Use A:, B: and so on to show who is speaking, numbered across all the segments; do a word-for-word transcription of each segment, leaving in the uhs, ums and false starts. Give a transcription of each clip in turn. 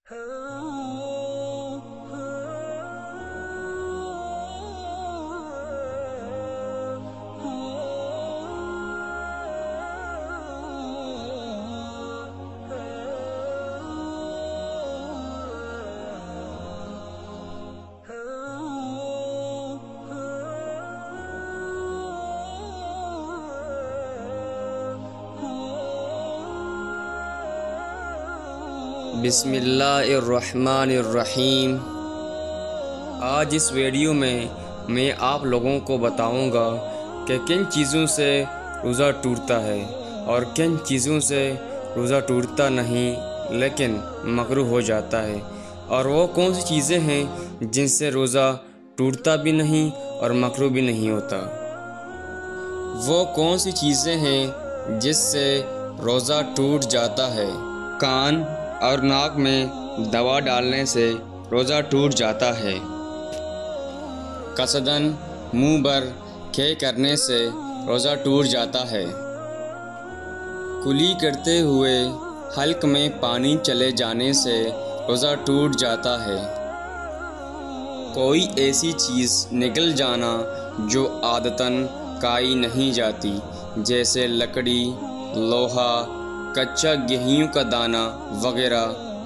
A: بسم اللہ الرحمن الرحیم۔ آج اس ویڈیو میں میں آپ لوگوں کو بتاؤں گا کہ کن چیزوں سے روزہ ٹوٹتا ہے اور کن چیزوں سے روزہ ٹوٹتا نہیں لیکن مکروہ ہو جاتا ہے، اور وہ کون سی چیزیں ہیں جن سے روزہ ٹوٹتا بھی نہیں اور مکروہ بھی نہیں ہوتا۔ وہ کون سی چیزیں ہیں جس سے روزہ ٹوٹ جاتا ہے؟ کان اور ناک میں دوا ڈالنے سے روزہ ٹوٹ جاتا ہے۔ قصداً منہ بھر کھے کرنے سے روزہ ٹوٹ جاتا ہے۔ کلی کرتے ہوئے حلق میں پانی چلے جانے سے روزہ ٹوٹ جاتا ہے۔ کوئی ایسی چیز نگل جانا جو عادتاً کھائی نہیں جاتی، جیسے لکڑی، لوہا، کچا گیہوں کا دانہ وغیرہ۔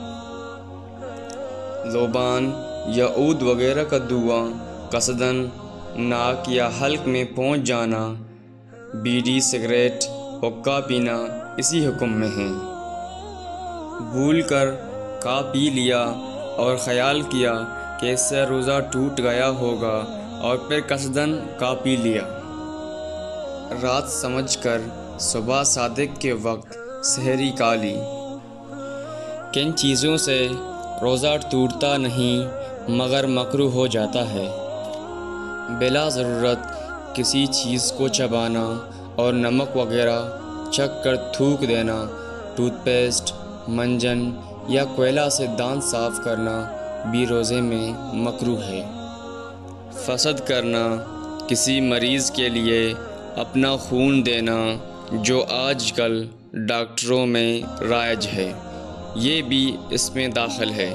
A: لوبان یا عود وغیرہ کا دھواں قصداً ناک یا حلق میں پہنچ جانا۔ بیڑی، سگریٹ، حقہ پینا اسی حکم میں ہیں۔ بھول کر کھا پی لیا اور خیال کیا کہ اس سے روزہ ٹوٹ گیا ہوگا اور پھر قصداً کھا پی لیا۔ رات سمجھ کر صبح صادق کے وقت سحری کھا لی۔ کن چیزوں سے روزہ ٹوٹتا نہیں مگر مکروہ ہو جاتا ہے؟ بلا ضرورت کسی چیز کو چبانا اور نمک وغیرہ چکھ کر تھوک دینا، ٹوتھ پیسٹ، منجن یا کوئلہ سے دانت صاف کرنا بھی روزے میں مکروہ ہے۔ فساد کرنا، کسی مریض کے لیے اپنا خون دینا جو آج کل ڈاکٹروں میں رائج ہے، یہ بھی اس میں داخل ہے۔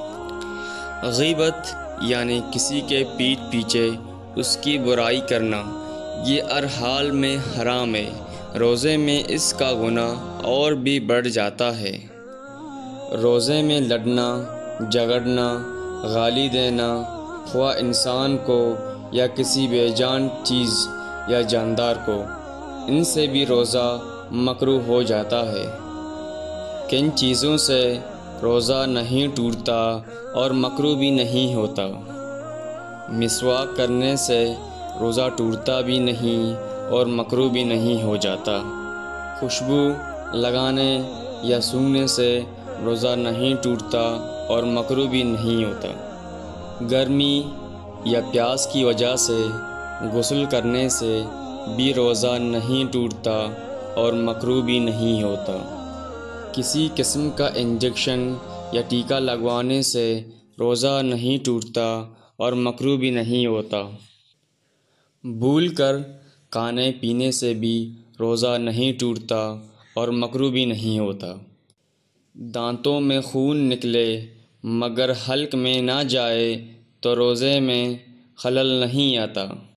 A: غیبت یعنی کسی کے پیٹھ پیچھے اس کی برائی کرنا، یہ ہر حال میں حرام ہے۔ روزے میں اس کا گناہ اور بھی بڑھ جاتا ہے۔ روزے میں لڑنا، جھگڑنا، گالی دینا، خواہ انسان کو یا کسی بے جان چیز یا جاندار کو، ان سے بھی روزہ مکروہ ہو جاتا ہے۔ کن چیزوں سے روزہ نہیں ٹوٹتا اور مکروہ بھی نہیں ہوتا؟ مسواک کرنے سے روزہ ٹوٹتا بھی نہیں اور مکروہ بھی نہیں ہو جاتا۔ خوشبو لگانے یا سونگھنے سے روزہ نہیں ٹوٹتا اور مکروہ بھی نہیں ہوتا۔ گرمی یا پیاس کی وجہ سے غسل کرنے سے بھی روزہ نہیں ٹوٹتا اور مکروہ بھی نہیں ہوتا۔ کسی قسم کا انجیکشن یا ٹیکہ لگوانے سے روزہ نہیں ٹوٹتا اور مکروہ بھی نہیں ہوتا۔ بھول کر کھانے پینے سے بھی روزہ نہیں ٹوٹتا اور مکروہ بھی نہیں ہوتا۔ دانتوں میں خون نکلے مگر حلق میں نہ جائے تو روزے میں خلل نہیں آتا۔